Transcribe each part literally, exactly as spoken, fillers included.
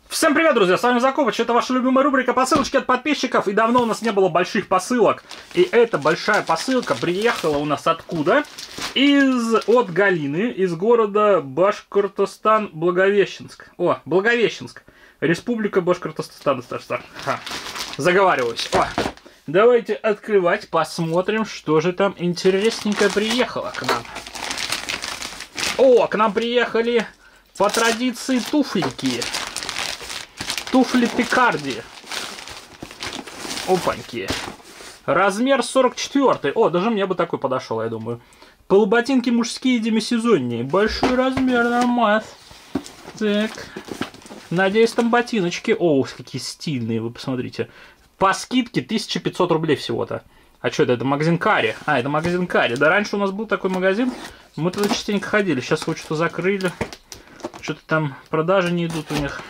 Всем привет, друзья, с вами Закупыч, это ваша любимая рубрика посылочки от подписчиков, и давно у нас не было больших посылок, и эта большая посылка приехала у нас откуда? Из, от Галины, из города Башкортостан, Благовещенск. О, Благовещенск, Республика Башкортостан, Ха, заговариваюсь. О, давайте открывать, посмотрим, что же там интересненькое приехало к нам. О, к нам приехали по традиции туфельки. Туфли Пикарди. Опаньки. Размер сорок четыре. О, даже мне бы такой подошел, я думаю. Полуботинки мужские демисезонные. Большой размер, нормас. Так. Надеюсь, там ботиночки. О, какие стильные, вы посмотрите. По скидке тысяча пятьсот рублей всего-то. А что это? Это магазин Кари. А, это магазин Кари. Да раньше у нас был такой магазин. Мы туда частенько ходили. Сейчас вот что-то закрыли. Что-то там продажи не идут у них.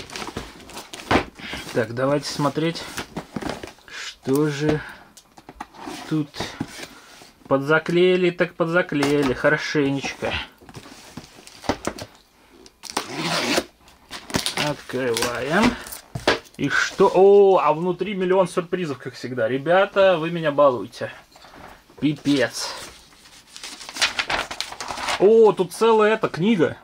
Так, давайте смотреть, что же тут подзаклеили, так подзаклеили, хорошенечко. Открываем. И что? О, а внутри миллион сюрпризов, как всегда. Ребята, вы меня балуете. Пипец. О, тут целая эта книга.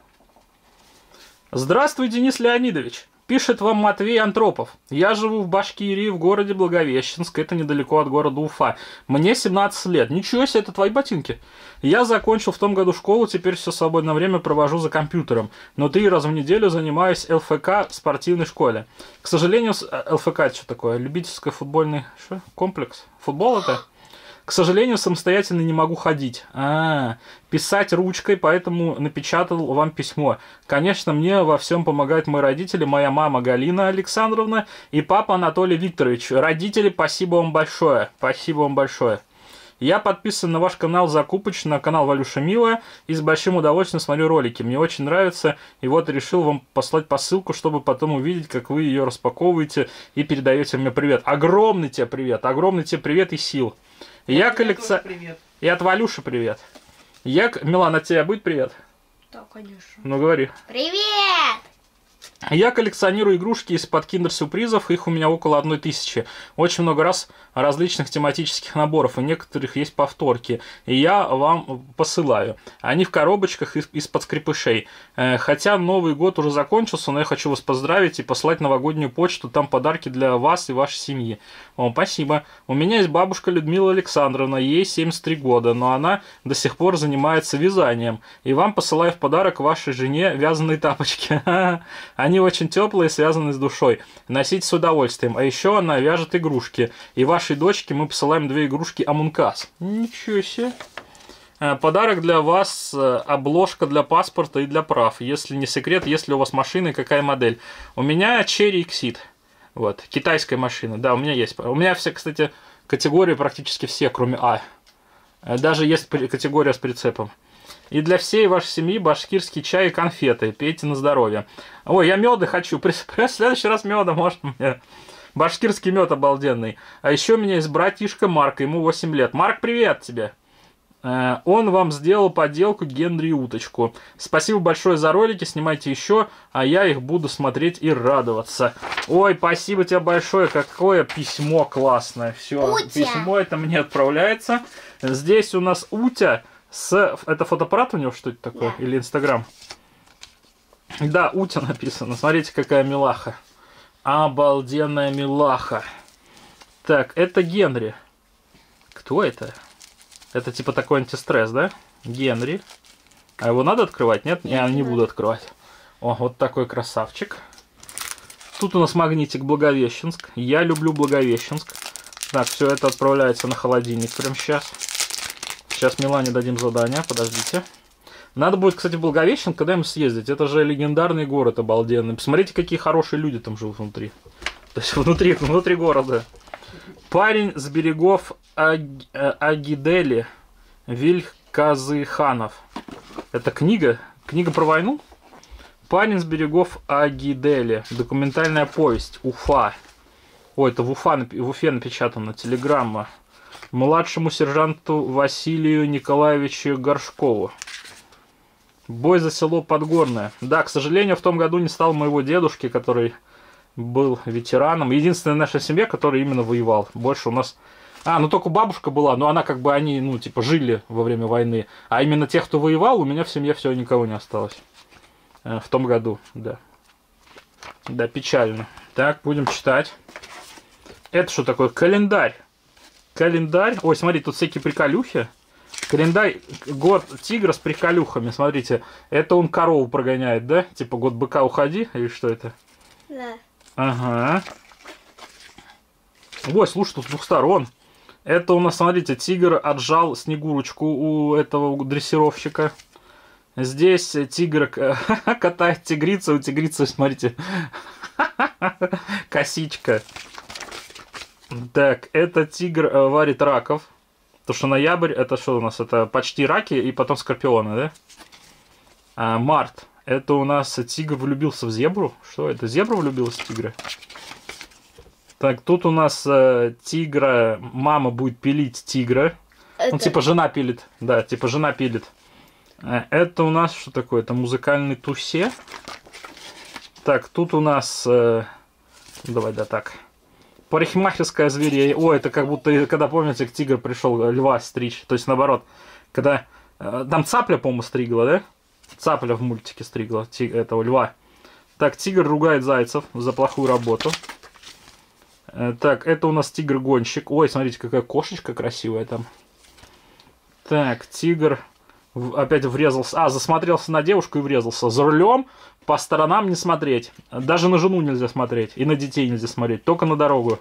Здравствуй, Денис Леонидович. Пишет вам Матвей Антропов. Я живу в Башкирии, в городе Благовещенск. Это недалеко от города Уфа. Мне семнадцать лет. Ничего себе, это твои ботинки. Я закончил в том году школу, теперь все свободное время провожу за компьютером. Но три раза в неделю занимаюсь ЛФК в спортивной школе. К сожалению, ЛФК это что такое? Любительский футбольный что? Комплекс? Футбол это? К сожалению, самостоятельно не могу ходить. А, писать ручкой, поэтому напечатал вам письмо. Конечно, мне во всем помогают мои родители, моя мама Галина Александровна и папа Анатолий Викторович. Родители, спасибо вам большое. Спасибо вам большое. Я подписан на ваш канал Закупыч, на канал Валюша Милая, и с большим удовольствием смотрю ролики. Мне очень нравится, и вот решил вам послать посылку, чтобы потом увидеть, как вы ее распаковываете и передаете мне привет. Огромный тебе привет, огромный тебе привет и сил. Я коллекция... И от Валюши привет. Я... Милана, от тебя будет привет? Да, конечно. Ну, говори. Привет! Я коллекционирую игрушки из-под киндер-сюрпризов, их у меня около одной тысячи. Очень много раз различных тематических наборов, у некоторых есть повторки, и я вам посылаю. Они в коробочках из-под скрепышей. Хотя Новый год уже закончился, но я хочу вас поздравить и послать новогоднюю почту, там подарки для вас и вашей семьи. О, спасибо. У меня есть бабушка Людмила Александровна, ей семьдесят три года, но она до сих пор занимается вязанием. И вам посылаю в подарок вашей жене вязаные тапочки. Они очень теплые, связаны с душой. Носить с удовольствием. А еще она вяжет игрушки. И вашей дочке мы посылаем две игрушки Амункас. Ничего себе. Подарок для вас, обложка для паспорта и для прав. Если не секрет, если у вас машина и какая модель. У меня Cherry Exit. Вот, китайская машина. Да, у меня есть. У меня все, кстати, категории практически все, кроме А. Даже есть категория с прицепом. И для всей вашей семьи башкирский чай и конфеты. Пейте на здоровье. Ой, я меда хочу. В следующий раз меда можно мне. Башкирский мед обалденный. А еще у меня есть братишка Марк, ему восемь лет. Марк, привет тебе. Он вам сделал поделку Генри и уточку. Спасибо большое за ролики, снимайте еще, а я их буду смотреть и радоваться. Ой, спасибо тебе большое, какое письмо классное. Все, письмо это мне отправляется. Здесь у нас Утя. С... Это фотоаппарат у него, что это такое? Да. Или Инстаграм? Да, Утя написано. Смотрите, какая милаха. Обалденная милаха. Так, это Генри. Кто это? Это типа такой антистресс, да? Генри. А его надо открывать? Нет? Я не буду открывать. О, вот такой красавчик. Тут у нас магнитик Благовещенск. Я люблю Благовещенск. Так, все это отправляется на холодильник прямо сейчас. Сейчас Милане дадим задание, подождите. Надо будет, кстати, в Благовещенск когда-нибудь съездить. Это же легендарный город обалденный. Посмотрите, какие хорошие люди там живут внутри. То есть внутри, внутри города. Парень с берегов Аг... Агидели Вильказыханов. Это книга? Книга про войну? Парень с берегов Агидели. Документальная повесть. Уфа. Ой, это в, Уфа, в Уфе напечатано. Телеграмма. Младшему сержанту Василию Николаевичу Горшкову. Бой за село Подгорное. Да, к сожалению, в том году не стало моего дедушки, который был ветераном. Единственная наша семья, которая именно воевал. Больше у нас... А, ну только бабушка была, но она как бы, они, ну, типа, жили во время войны. А именно тех, кто воевал, у меня в семье все, никого не осталось. Э, в том году, да. Да, печально. Так, будем читать. Это что такое? Календарь. Календарь. Ой, смотри, тут всякие приколюхи. Календарь, год тигра с приколюхами. Смотрите, это он корову прогоняет, да? Типа год быка уходи, или что это? Да. Ага. Ой, слушай, тут с двух сторон. Это у нас, смотрите, тигр отжал снегурочку у этого дрессировщика. Здесь тигр катает тигрицу, у тигрицы, смотрите, косичка. Так, это тигр варит раков. Потому что ноябрь, это что у нас? Это почти раки и потом скорпионы, да? А, март. Это у нас тигр влюбился в зебру. Что это? Зебра влюбилась в тигра? Так, тут у нас э, тигра, мама будет пилить тигра. Это... Ну, типа жена пилит. Да, типа жена пилит. Э, это у нас что такое? Это музыкальный тусе. Так, тут у нас... Э, давай, да, так. Парикмахерская зверей. Ой, это как будто, когда, помните, тигр пришел льва стричь. То есть, наоборот, когда... Э, там цапля, по-моему, стригла, да? Цапля в мультике стригла тиг, этого льва. Так, тигр ругает зайцев за плохую работу. Э, так, это у нас тигр-гонщик. Ой, смотрите, какая кошечка красивая там. Так, тигр в, опять врезался. А, засмотрелся на девушку и врезался. За рулем по сторонам не смотреть. Даже на жену нельзя смотреть. И на детей нельзя смотреть. Только на дорогу.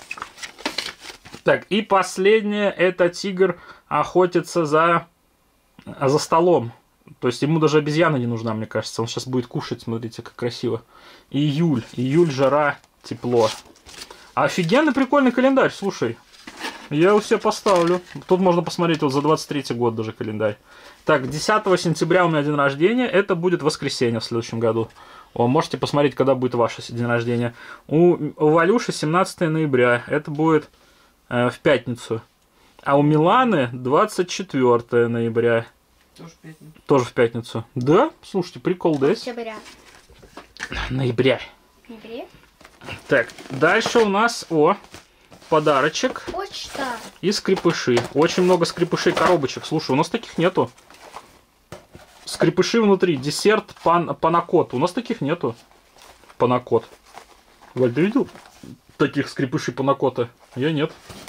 Так, и последнее. Это тигр охотится за, за столом. То есть ему даже обезьяна не нужна, мне кажется. Он сейчас будет кушать. Смотрите, как красиво. Июль. Июль, жара, тепло. Офигенный прикольный календарь, слушай. Я его себе поставлю. Тут можно посмотреть вот за двадцать третий год даже календарь. Так, десятого сентября у меня день рождения. Это будет воскресенье в следующем году. О, можете посмотреть, когда будет ваше день рождения. У, у Валюши семнадцатого ноября. Это будет э, в пятницу. А у Миланы двадцать четвёртого ноября. Тоже в пятницу. Тоже в пятницу. Да? Слушайте, прикол, да? Октября. Ноября. Ноября. Так, дальше у нас, о, подарочек. Почта. И скрепыши. Очень много скрепышей, коробочек. Слушай, у нас таких нету. Скрепыши внутри. Десерт пан, панакот. У нас таких нету. Панакот. Валь, ты видел таких скрепышей панакота? Я нет.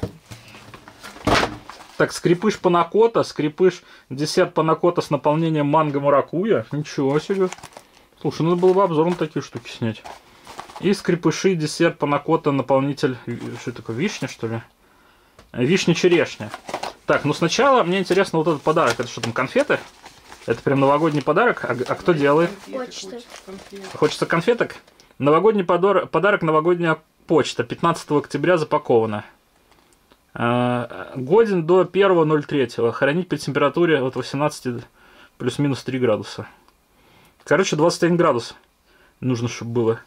Так, скрепыш панакота. Скрепыш десерт панакота с наполнением манго-маракуйя. Ничего себе. Слушай, надо было бы обзор на такие штуки снять. И скрепыши, десерт, панакота, наполнитель... Что это такое, вишня, что ли? Вишня-черешня. Так, ну сначала мне интересно вот этот подарок. Это что там, конфеты? Это прям новогодний подарок? А, а кто делает? Почта. Хочется конфеток? Новогодний подарок, подарок новогодняя почта. пятнадцатого октября запакована. А, годен до первого ноль третьего. Хранить при температуре от восемнадцати плюс-минус три градуса. Короче, двадцать один градус нужно, чтобы было.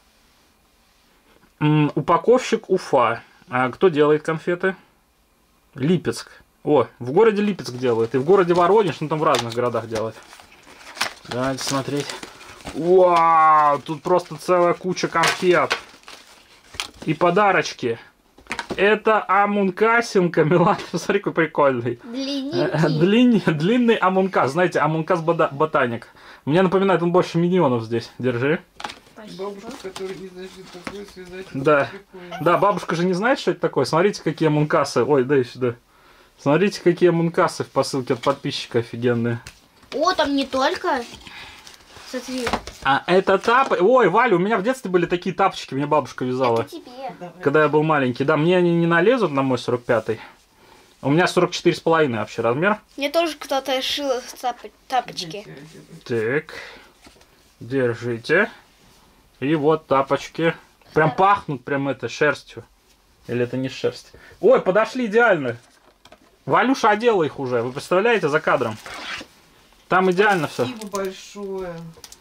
М, упаковщик Уфа. А кто делает конфеты? Липецк. О, в городе Липецк делает. И в городе Воронеж, ну там в разных городах делают. Давайте смотреть. Вау, тут просто целая куча конфет. И подарочки. Это амункасинка. Милан, посмотри, какой прикольный. Длинненький. Длин, длинный амункас. Знаете, амункас ботаник. Мне напоминает, он больше миньонов здесь. Держи. Бабушка, которая не знает, что это такое, связать. Да. Прикольно. Да, бабушка же не знает, что это такое. Смотрите, какие амункасы. Ой, дай сюда. Смотрите, какие амункасы в посылке от подписчика офигенные. О, там не только. Смотри. А это тапы. Ой, Валя, у меня в детстве были такие тапочки, мне бабушка вязала. Это тебе. Давай. Когда я был маленький. Да, мне они не налезут на мой сорок пятый. У меня сорок четыре с половиной вообще размер. Мне тоже кто-то шил тап- тапочки. Так. Держите. И вот тапочки. Прям пахнут прям это шерстью. Или это не шерсть? Ой, подошли идеально. Валюша одела их уже. Вы представляете, за кадром? Там идеально все. Спасибо большое.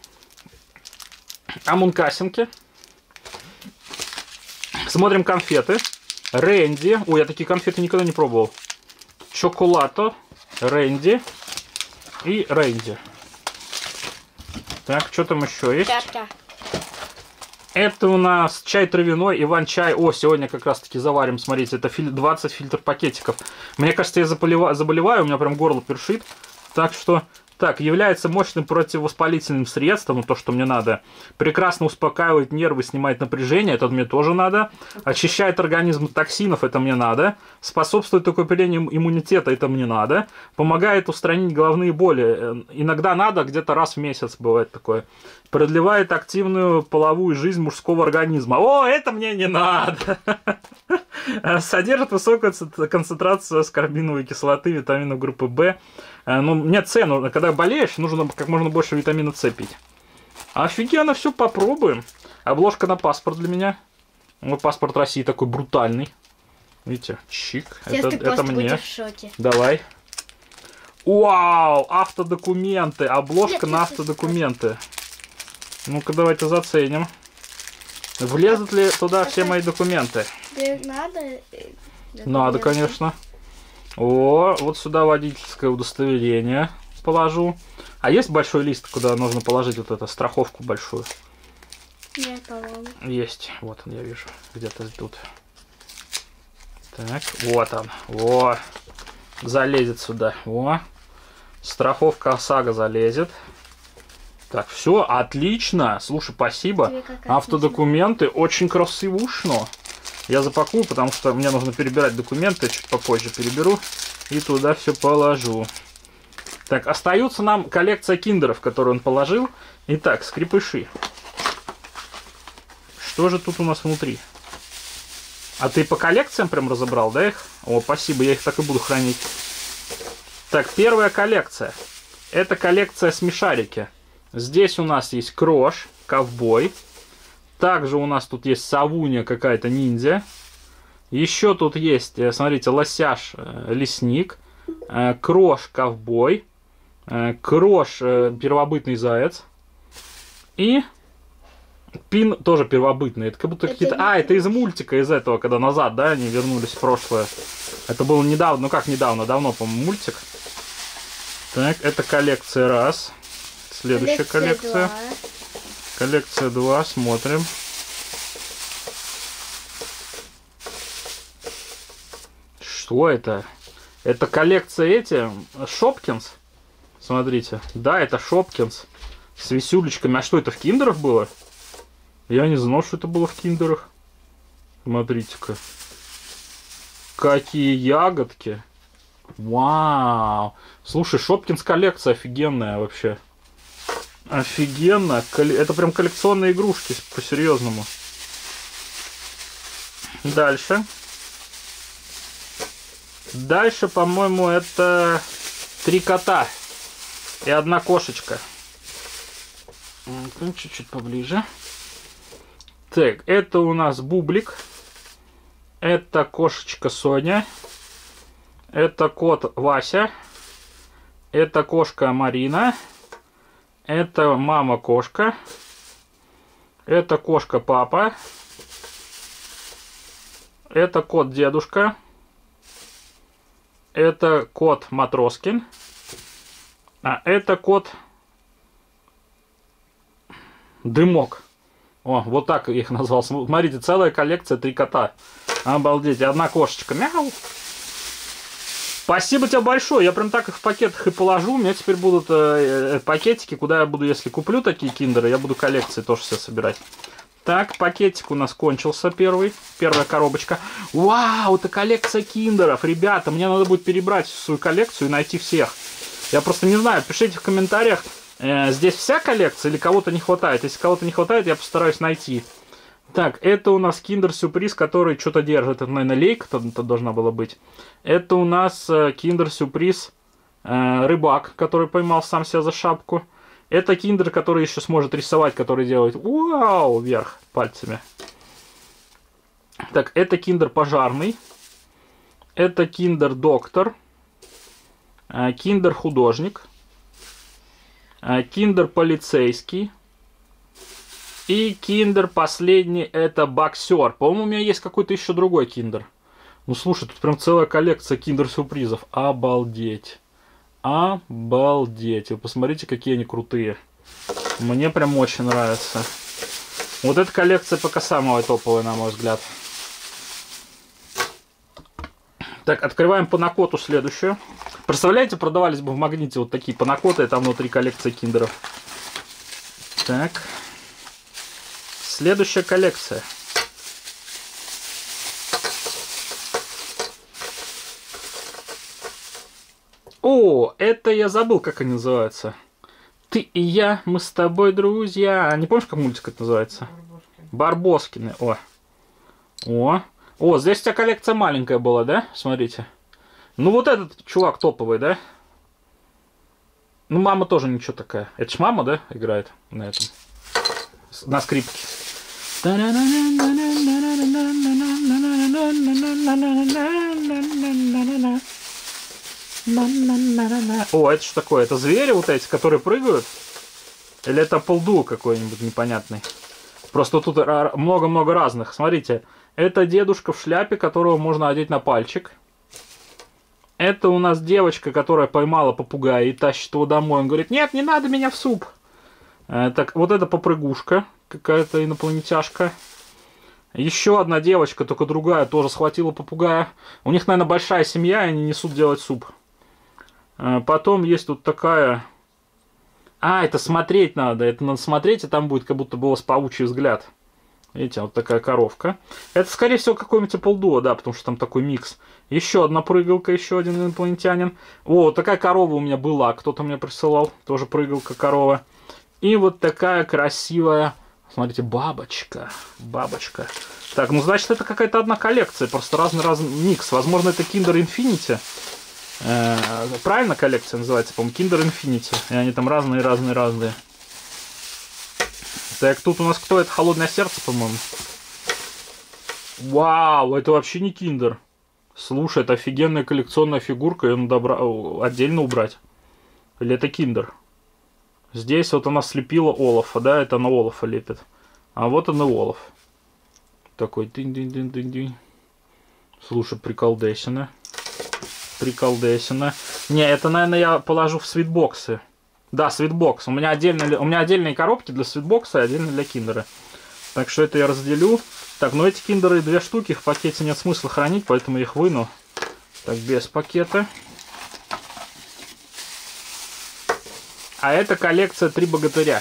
Амункасинки. Смотрим конфеты. Рэнди. Ой, я такие конфеты никогда не пробовал. Чоколато. Рэнди. И Рэнди. Так, что там еще есть? Тя-тя. Это у нас чай травяной, Иван-чай. О, сегодня как раз-таки заварим, смотрите, это двадцать фильтр пакетиков. Мне кажется, я заболеваю, заболеваю, у меня прям горло першит. Так что, так, является мощным противовоспалительным средством, ну, то, что мне надо. Прекрасно успокаивает нервы, снимает напряжение, это мне тоже надо. Очищает организм от токсинов, это мне надо. Способствует укреплению иммунитета, это мне надо. Помогает устранить головные боли. Иногда надо, где-то раз в месяц бывает такое. Продлевает активную половую жизнь мужского организма. О, это мне не надо! Содержит высокую концентрацию аскорбиновой кислоты, витаминов группы В. Ну, мне С нужно. Когда болеешь, нужно как можно больше витамина С пить. Офигенно, все, попробуем. Обложка на паспорт для меня. Вот паспорт России такой брутальный. Видите, чик. Сейчас Это, ты это просто мне. будешь в шоке. Давай. Вау, автодокументы. Обложка Нет, на нет, автодокументы. Ну-ка, давайте заценим. Влезут ли туда все мои документы? Тебе надо? Надо, конечно. О, вот сюда водительское удостоверение положу. А есть большой лист, куда нужно положить вот эту страховку большую? Нет, по-моему. Есть. Вот он, я вижу. Где-то тут. Так, вот он. О, залезет сюда. О, страховка ОСАГО залезет. Так, все, отлично. Слушай, спасибо. Автодокументы очень красивушно. Я запакую, потому что мне нужно перебирать документы. Чуть попозже переберу. И туда все положу. Так, остается нам коллекция киндеров, которую он положил. Итак, скрепыши. Что же тут у нас внутри? А ты по коллекциям прям разобрал, да, их? О, спасибо, я их так и буду хранить. Так, первая коллекция. Это коллекция смешарики. Здесь у нас есть Крош, ковбой. Также у нас тут есть Совунья, какая-то ниндзя. Еще тут есть, смотрите, Лосяш, лесник. Крош, ковбой. Крош, первобытный заяц. И Пин тоже первобытный. Это как будто какие-то... А, это из мультика, из этого, когда назад, да, они вернулись в прошлое. Это было недавно, ну как недавно, давно, по-моему, мультик. Так, это коллекция раз. Следующая коллекция. Коллекция два, смотрим. Что это? Это коллекция эти, Шопкинс. Смотрите. Да, это Шопкинс. С висюлечками. А что это, в киндерах было? Я не знал, что это было в киндерах. Смотрите-ка. Какие ягодки. Вау. Слушай, Шопкинс коллекция офигенная вообще. Офигенно. Это прям коллекционные игрушки, по-серьезному. Дальше. Дальше, по-моему, это три кота и одна кошечка. Чуть-чуть поближе. Так, это у нас Бублик. Это кошечка Соня. Это кот Вася. Это кошка Марина. Это мама кошка. Это кошка папа. Это кот дедушка. Это кот Матроскин. А это кот Дымок. О, вот так я их назвал. Смотрите, целая коллекция, три кота. Обалдеть. И одна кошечка. Мяу. Спасибо тебе большое. Я прям так их в пакетах и положу. У меня теперь будут э, пакетики, куда я буду, если куплю такие киндеры, я буду коллекции тоже все собирать. Так, пакетик у нас кончился первый. Первая коробочка. Вау, это коллекция киндеров. Ребята, мне надо будет перебрать свою коллекцию и найти всех. Я просто не знаю. Пишите в комментариях, э, здесь вся коллекция или кого-то не хватает. Если кого-то не хватает, я постараюсь найти. Так, это у нас киндер-сюрприз, который что-то держит. Это, наверное, лейка должна была быть. Это у нас э, киндер-сюрприз э, рыбак, который поймал сам себя за шапку. Это киндер, который еще сможет рисовать, который делает вау вверх пальцами. Так, это киндер пожарный. Это киндер доктор. Э, киндер художник. Э, киндер полицейский. И киндер последний, это боксер. По-моему, у меня есть какой-то еще другой киндер. Ну, слушай, тут прям целая коллекция киндер-сюрпризов. Обалдеть. Обалдеть. Вы посмотрите, какие они крутые. Мне прям очень нравится. Вот эта коллекция пока самая топовая, на мой взгляд. Так, открываем панакоту следующую. Представляете, продавались бы в Магните вот такие панакоты, и там внутри коллекция киндеров. Так. Следующая коллекция. О, это я забыл, как они называются. Ты и я, мы с тобой друзья. Не помнишь, как мультик это называется? Барбоскины. О. О. О, здесь у тебя коллекция маленькая была, да? Смотрите. Ну, вот этот чувак топовый, да? Ну, мама тоже ничего такая. Это ж мама, да, играет на этом? На скрипке. О, это что такое? Это звери вот эти, которые прыгают? Или это полду какой-нибудь непонятный? Просто тут много-много разных. Смотрите, это дедушка в шляпе, которого можно одеть на пальчик. Это у нас девочка, которая поймала попугая и тащит его домой. Он говорит, нет, не надо меня в суп. Так, вот это попрыгушка, какая-то инопланетяшка. Еще одна девочка, только другая, тоже схватила попугая. У них, наверное, большая семья, и они несут делать суп. Потом есть тут такая... А, это смотреть надо. Это надо смотреть, и там будет как будто бы у вас паучий взгляд. Видите, вот такая коровка. Это, скорее всего, какой-нибудь Apple да, потому что там такой микс. Еще одна прыгалка, еще один инопланетянин. О, такая корова у меня была, кто-то мне присылал. Тоже прыгалка, корова. И вот такая красивая, смотрите, бабочка. Бабочка. Так, ну, значит, это какая-то одна коллекция, просто разный-разный микс. Возможно, это Kinder Infinity. Э, правильно коллекция называется, по-моему, Kinder Infinity. И они там разные-разные-разные. Так, тут у нас кто? Это Холодное сердце, по-моему. Вау, это вообще не Kinder. Слушай, это офигенная коллекционная фигурка, ее надо бра... отдельно убрать. Или это Kinder? Здесь вот она слепила Олафа, да, это она Олафа лепит. А вот она Олаф. Такой дынь-дынь-дынь-дынь-дынь. Слушай, приколдесина. Приколдесина. Не, это, наверное, я положу в свитбоксы. Да, свитбокс. У меня, отдельно, у меня отдельные коробки для свитбокса и отдельно для киндера. Так что это я разделю. Так, ну эти киндеры две штуки, в пакете нет смысла хранить, поэтому я их выну. Так, без пакета. А это коллекция «Три богатыря».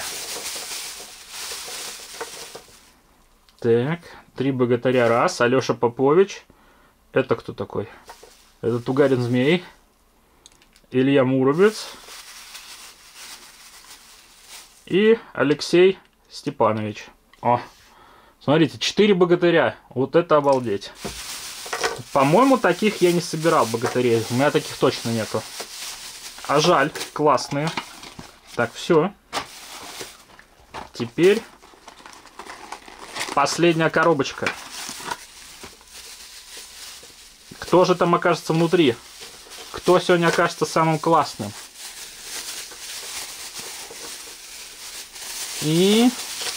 Так, «Три богатыря» раз. Алеша Попович. Это кто такой? Это Тугарин Змей. Илья Муромец. И Алексей Степанович. О, смотрите, четыре богатыря. Вот это обалдеть. По-моему, таких я не собирал богатырей. У меня таких точно нету. А жаль, классные. Так, все. Теперь последняя коробочка. Кто же там окажется внутри? Кто сегодня окажется самым классным? И...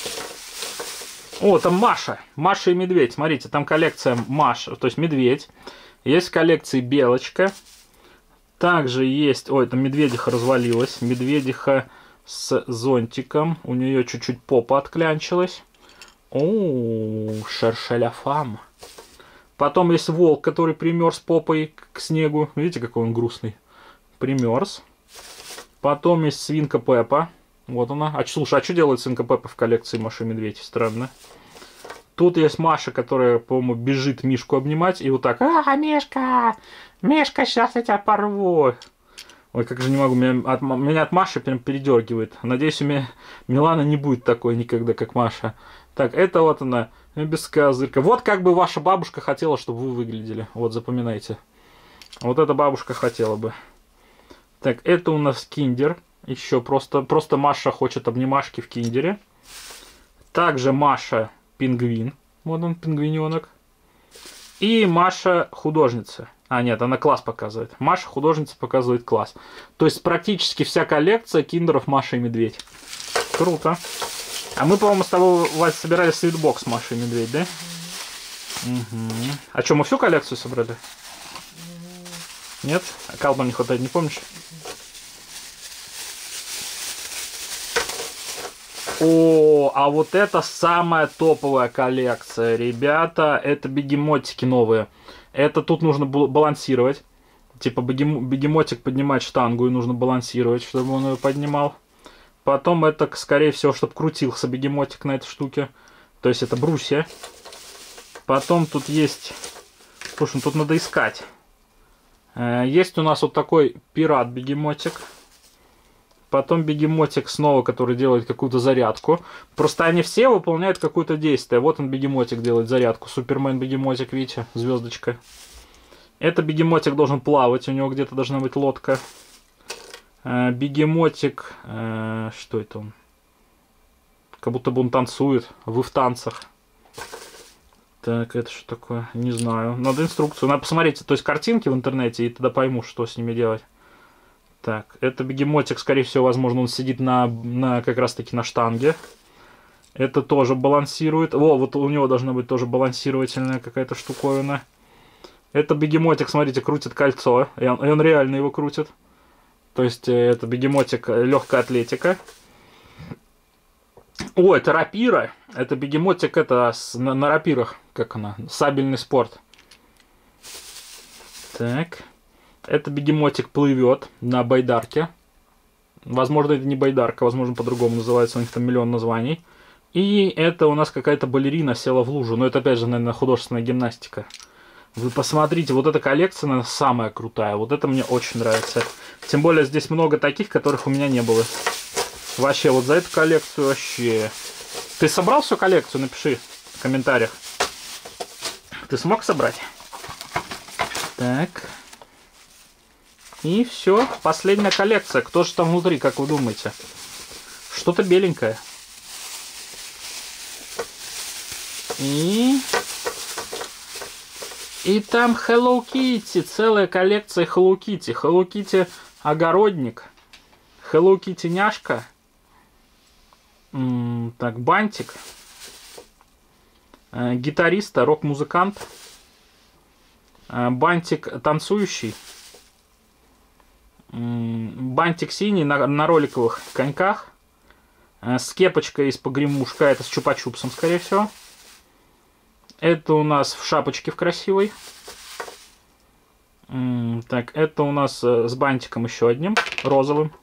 О, там Маша. Маша и Медведь. Смотрите, там коллекция Маша, то есть Медведь. Есть в коллекции Белочка. Также есть... Ой, там медведиха развалилась. Медведиха с зонтиком. У нее чуть-чуть попа отклянчилась. О, шершеляфам. Потом есть волк, который примерз попой к снегу. Видите, какой он грустный. Примерз. Потом есть свинка Пеппа. Вот она. А, слушай, а что делает свинка Пеппа в коллекции Маша и Медведь? Странно. Тут есть Маша, которая, по-моему, бежит Мишку обнимать. И вот так. А, Мишка! Мишка, сейчас я тебя порву. Ой, как же не могу. Меня от, меня от Маши прям передергивает. Надеюсь, у меня Милана не будет такой никогда, как Маша. Так, это вот она. Бескозырка. Вот как бы ваша бабушка хотела, чтобы вы выглядели. Вот, запоминайте. Вот эта бабушка хотела бы. Так, это у нас Киндер. Еще просто, просто Маша хочет обнимашки в Киндере. Также Маша пингвин. Вот он, пингвиненок. И Маша художница. А, нет, она класс показывает. Маша художница показывает класс. То есть практически вся коллекция киндеров Маша и Медведь. Круто. А мы, по-моему, с тобой, Вась, собирали свитбокс Маша и Медведь, да? Угу. А что, мы всю коллекцию собрали? Нет? А Калбан не хватает, не помнишь? О, а вот это самая топовая коллекция, ребята. Это бегемотики новые. Это тут нужно балансировать. Типа бегем... бегемотик поднимает штангу, и нужно балансировать, чтобы он ее поднимал. Потом это, скорее всего, чтобы крутился бегемотик на этой штуке. То есть это брусья. Потом тут есть... Слушай, ну тут надо искать. Есть у нас вот такой пират-бегемотик. Потом бегемотик снова, который делает какую-то зарядку. Просто они все выполняют какое-то действие. Вот он, бегемотик, делает зарядку. Супермен-бегемотик, видите, звездочка. Это бегемотик должен плавать, у него где-то должна быть лодка. Бегемотик... Что это он? Как будто бы он танцует. Вы в танцах. Так, это что такое? Не знаю. Надо инструкцию. Надо посмотреть, то есть картинки в интернете, и тогда пойму, что с ними делать. Так, это бегемотик, скорее всего, возможно, он сидит на, на как раз-таки на штанге. Это тоже балансирует. Во, вот у него должна быть тоже балансировательная какая-то штуковина. Это бегемотик, смотрите, крутит кольцо. И он, и он реально его крутит. То есть это бегемотик легкая атлетика. О, это рапира. Это бегемотик, это с, на, на рапирах. Как она? Сабельный спорт. Так. Это бегемотик плывет на байдарке. Возможно, это не байдарка, возможно, по-другому называется. У них там миллион названий. И это у нас какая-то балерина села в лужу. Но это, опять же, наверное, художественная гимнастика. Вы посмотрите, вот эта коллекция, наверное, самая крутая. Вот это мне очень нравится. Тем более, здесь много таких, которых у меня не было. Вообще, вот за эту коллекцию вообще... Ты собрал всю коллекцию? Напиши в комментариях. Ты смог собрать? Так. И все. Последняя коллекция. Кто же там внутри, как вы думаете? Что-то беленькое. И... И там Hello Kitty. Целая коллекция Hello Kitty. Hello Kitty огородник. Hello Kitty няшка. М-м, так, бантик. Э, гитариста, рок-музыкант. Э, бантик танцующий. М-м, бантик синий на, на роликовых коньках. Э, с кепочкой из погремушка. Это с чупа-чупсом, скорее всего. Это у нас в шапочке в красивой. М-м, так, это у нас э, с бантиком еще одним, розовым.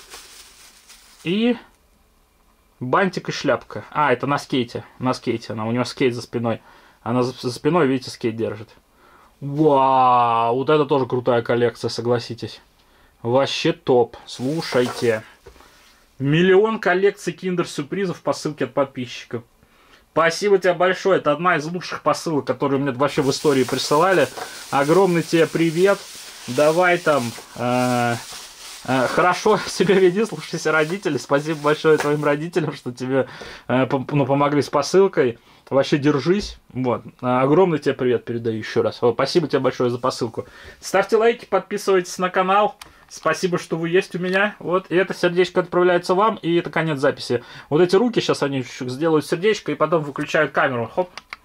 И бантик и шляпка. А, это на скейте. На скейте она. У него скейт за спиной. Она за, за спиной, видите, скейт держит. Вау! Вот это тоже крутая коллекция, согласитесь. Вообще топ. Слушайте. Миллион коллекций киндер-сюрпризов по ссылке от подписчиков. Спасибо тебе большое. Это одна из лучших посылок, которые мне вообще в истории присылали. Огромный тебе привет. Давай там... Э Хорошо себя веди, слушайся родителей. Спасибо большое твоим родителям, что тебе э, ну, помогли с посылкой. Вообще держись. Вот. Огромный тебе привет передаю еще раз. Вот, спасибо тебе большое за посылку. Ставьте лайки, подписывайтесь на канал. Спасибо, что вы есть у меня. Вот. И это сердечко отправляется вам. И это конец записи. Вот эти руки сейчас они сделают сердечко и потом выключают камеру. Хоп.